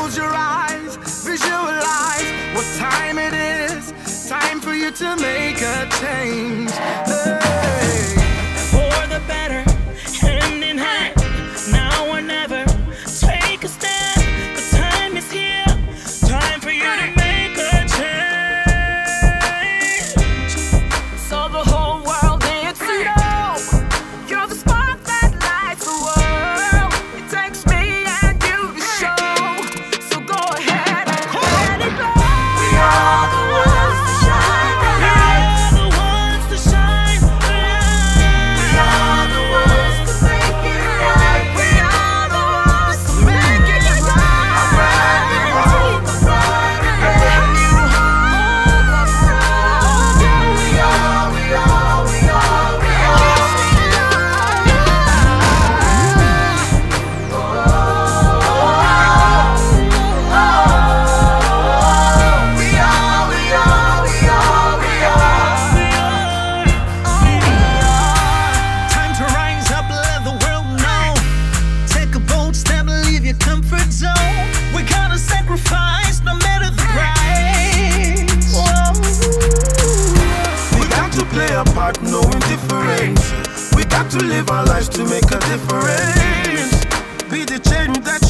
Close your eyes, visualize what time it is. Time for you to make a change. Hey. For the better, hand in hand, now or never. Take a stand, the time is here. Time for you to make a change. So the whole world needs to know you're the spark that lights the world. It takes me and you to show. So go ahead and let it go. We are the ones to shine the light. We are the ones to shine the light. We are the ones to make it right. We are the ones to make it right. Hold the right, and you hold the right. We are, we are, we are, we are. Time to rise up, let the world know. Take a bold step, leave your comfort zone. We gotta sacrifice no matter the price. We got to play a part, no indifference. We got to live our lives to make a difference. Be the change that